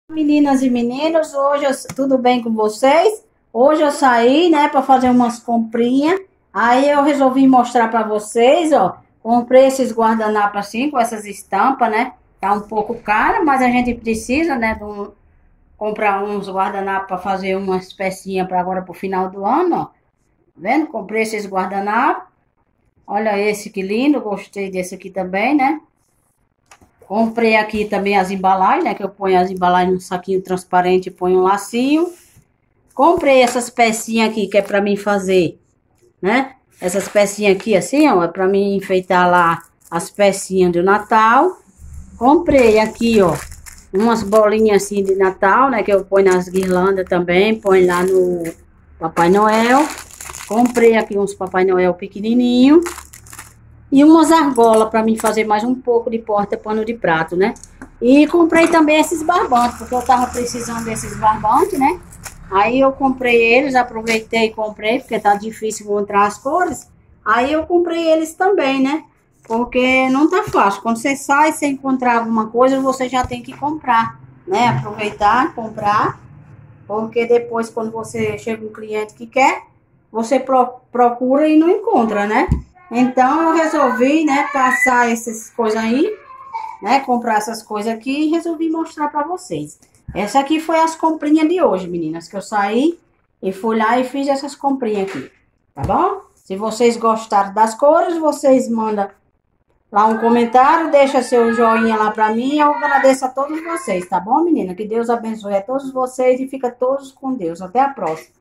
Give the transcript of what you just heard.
Meninas e meninos, tudo bem com vocês? Hoje eu saí, né, para fazer umas comprinhas. Aí eu resolvi mostrar para vocês, ó. Comprei esses guardanapos assim, com essas estampas, né? Tá um pouco caro, mas a gente precisa, né, comprar uns guardanapos para fazer umas pecinhas para agora pro final do ano, ó. Tá vendo? Comprei esses guardanapos. Olha esse que lindo, gostei desse aqui também, né? Comprei aqui também as embalagens, né? Que eu ponho as embalagens num saquinho transparente e ponho um lacinho. Comprei essas pecinhas aqui que é pra mim fazer, né? Essas pecinhas aqui assim, ó, é pra mim enfeitar lá as pecinhas do Natal. Comprei aqui, ó, umas bolinhas assim de Natal, né? Que eu ponho nas guirlandas também, ponho lá no Papai Noel. Comprei aqui uns Papai Noel pequenininho. E umas argolas para mim fazer mais um pouco de porta-pano de prato, né? E comprei também esses barbantes, porque eu tava precisando desses barbantes, né? Aí eu comprei eles, aproveitei e comprei, porque tá difícil encontrar as cores. Aí eu comprei eles também, né? Porque não tá fácil. Quando você sai sem encontrar alguma coisa, você já tem que comprar, né? Aproveitar, comprar. Porque depois, quando você chega um cliente que quer, você procura e não encontra, né? Então, eu resolvi, né, passar essas coisas aí, né, comprar essas coisas aqui e resolvi mostrar para vocês. Essa aqui foi as comprinhas de hoje, meninas, que eu saí e fui lá e fiz essas comprinhas aqui, tá bom? Se vocês gostaram das cores, vocês mandam lá um comentário, deixa seu joinha lá para mim e eu agradeço a todos vocês, tá bom, menina? Que Deus abençoe a todos vocês e fica todos com Deus. Até a próxima.